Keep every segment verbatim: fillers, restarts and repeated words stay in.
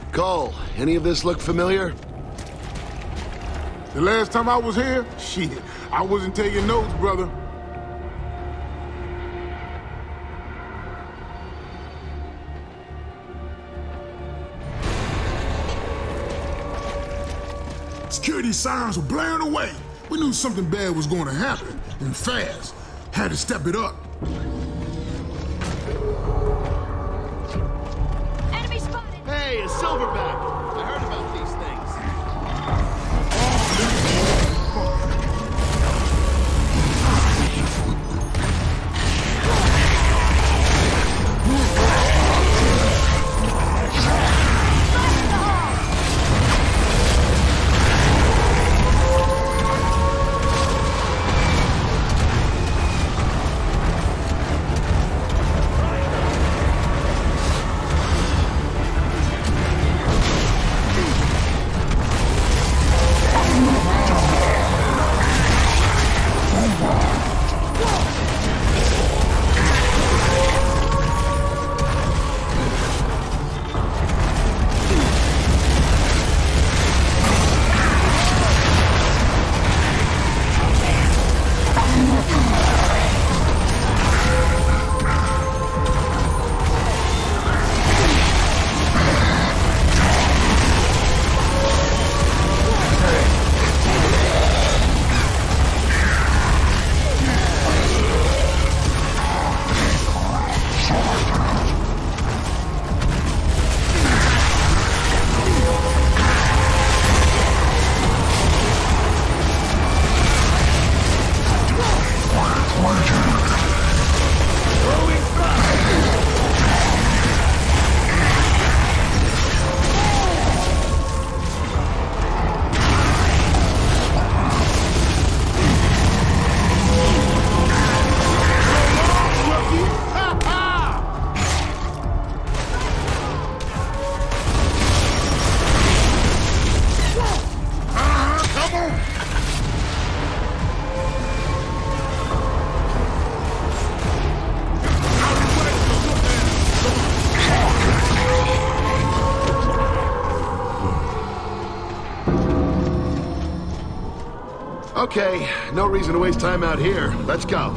Cole, any of this look familiar? The last time I was here, shit, I wasn't taking notes, brother. Security sirens were blaring away. We knew something bad was going to happen, and fast. Had to step it up. Enemy spotted! Hey, a silverback! I heard about these things. Okay, no reason to waste time out here. Let's go.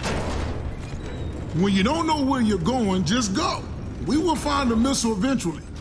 When you don't know where you're going, just go. We will find the missile eventually.